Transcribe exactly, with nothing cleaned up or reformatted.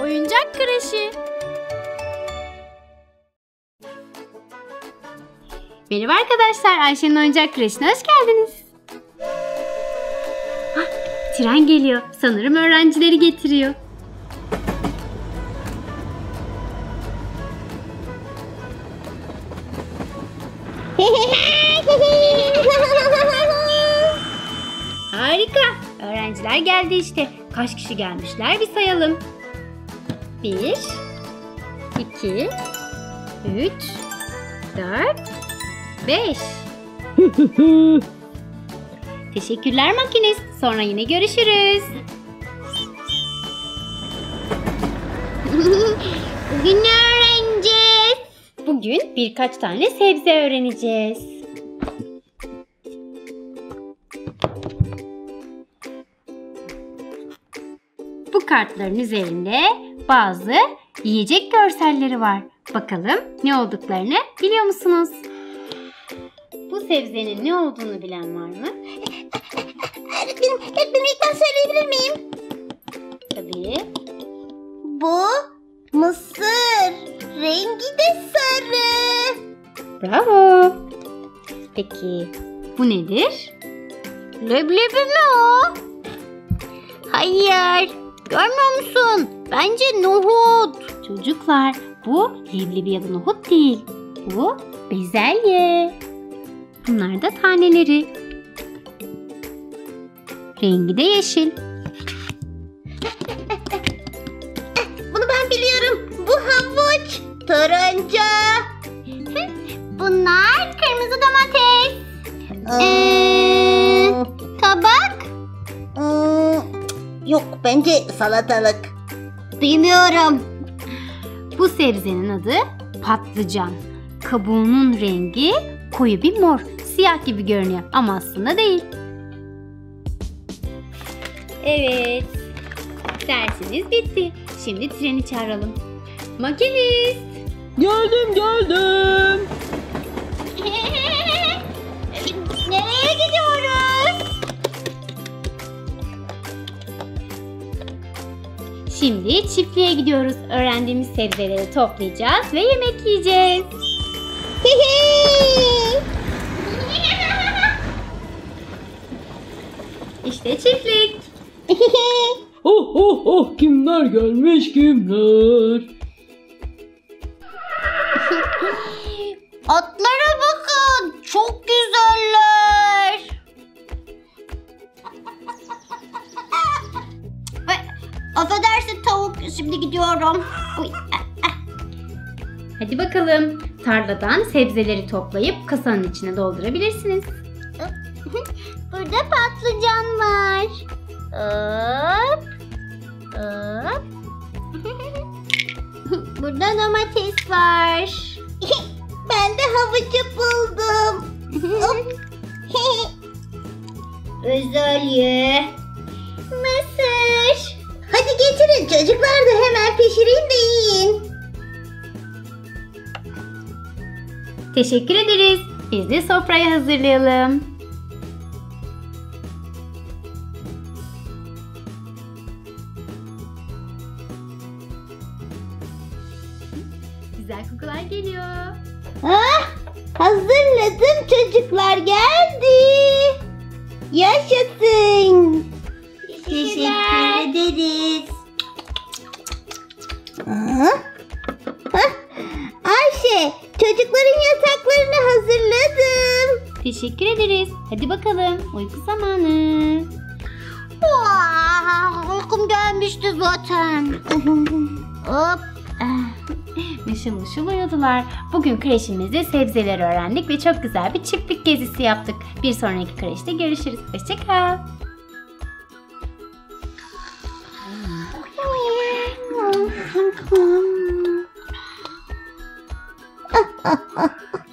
oyuncak kreşi. Merhaba arkadaşlar, Ayşe'nin oyuncak kreşine hoş geldiniz. Hah, tren geliyor. Sanırım öğrencileri getiriyor. Harika. Öğrenciler geldi işte. Kaç kişi gelmişler bir sayalım. Bir, iki, üç, dört, beş. Teşekkürler makinist. Sonra yine görüşürüz. Bugün ne öğreneceğiz? Bugün birkaç tane sebze öğreneceğiz. Bu kartların üzerinde bazı yiyecek görselleri var. Bakalım ne olduklarını biliyor musunuz? Bu sebzenin ne olduğunu bilen var mı? Öğretmenim, öğretmenim ilkten söyleyebilir miyim? Tabii. Bu mısır. Rengi de sarı. Bravo. Peki bu nedir? Leblebi mi o? Hayır. Görmüyor musun? Bence nohut. Çocuklar, bu leblebi ya da nohut değil. Bu bezelye. Bunlar da taneleri. Rengi de yeşil. Bunu ben biliyorum. Bu havuç. Turuncu. Bunlar kırmızı domates. Ee, kabak. Yok, bence salatalık. Bilmiyorum. Bu sebzenin adı patlıcan. Kabuğunun rengi koyu bir mor. Siyah gibi görünüyor ama aslında değil. Evet. Dersimiz bitti. Şimdi treni çağıralım. Makinist. Geldim geldim. Nereye gidiyoruz? Şimdi çiftliğe gidiyoruz. Öğrendiğimiz sebzeleri toplayacağız ve yemek yiyeceğiz. İşte çiftlik. Oh oh oh, kimler gelmiş kimler? Atlara bakın. Çok güzeller. Ay, affedersin tavuk. Şimdi gidiyorum. Uy, ah, ah. Hadi bakalım. Tarladan sebzeleri toplayıp kasanın içine doldurabilirsiniz. Burada patlıcan var. Hop. Hop. Burada domates var. Ben de havucu buldum. Bezelye. Mısır. Hadi getirin çocuklar da hemen pişireyim de yiyin. Teşekkür ederiz. Biz de sofrayı hazırlayalım. Güzel kokular geliyor. Ah, hazırladım, çocuklar geldi. Yaşasın. Teşekkür ederiz. Aa, hah, Ayşe, çocukların yataklarını hazırladım. Teşekkür ederiz. Hadi bakalım. Uyku zamanı. Vaa, uykum gelmişti zaten. Hop. Mışıl mışıl uyudular. Bugün kreşimizde sebzeleri öğrendik ve çok güzel bir çiftlik gezisi yaptık. Bir sonraki kreşte görüşürüz. Hoşça kal.